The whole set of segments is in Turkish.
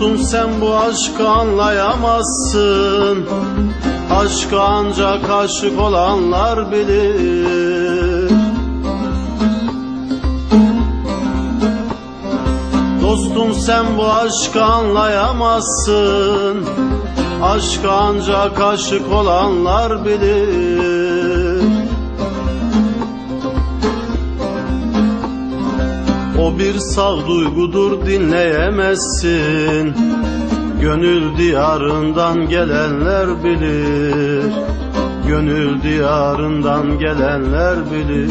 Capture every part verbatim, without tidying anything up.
Dostum sen bu aşkı anlayamazsın, aşkı ancak aşık olanlar bilir. Dostum sen bu aşkı anlayamazsın, aşkı ancak aşık olanlar bilir. O bir sağduygudur, dinleyemezsin, gönül diyarından gelenler bilir. Gönül diyarından gelenler bilir.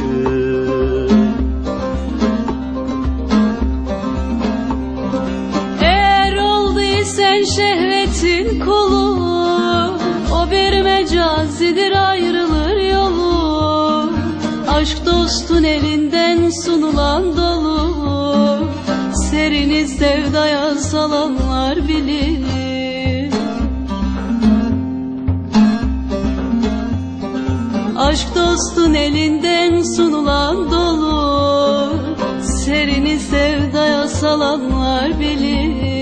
Eğer olduysan şehvetin kulu, o bir mecazidir, ayrılır yolu. Aşk dostun elinden sunulan dolu, serini sevdaya salanlar bilir. Aşk dostun elinden sunulan dolu, serini sevdaya salanlar bilir.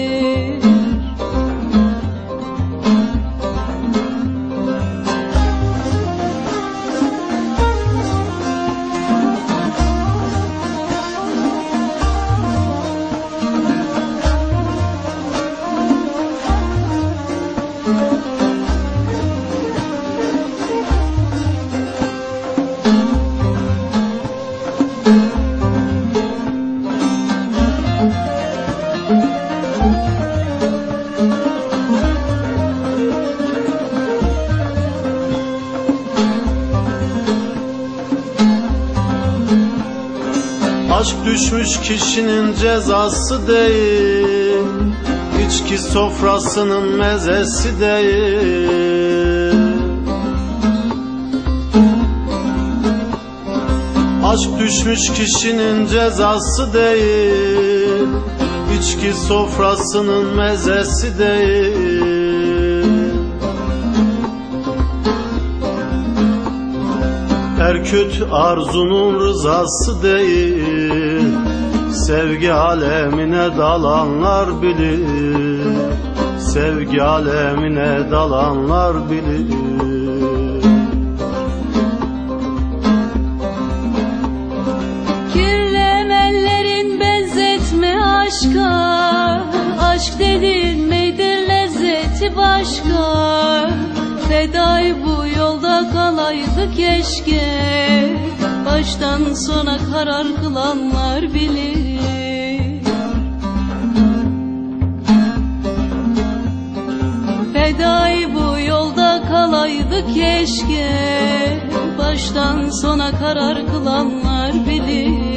Aşk düşmüş kişinin cezası değil, içki sofrasının mezesi değil. Aşk düşmüş kişinin cezası değil, içki sofrasının mezesi değil. Her kötü arzunun rızası değil, sevgi alemine dalanlar bilir. Sevgi alemine dalanlar bilir. Kirlemenlerin benzetme aşka, aşk dediğin meydir lezzeti başka. Fedai bu yolda kalaydı keşke, baştan sona karar kılanlar bilir. Fedai bu yolda kalaydı keşke, baştan sona karar kılanlar bilir.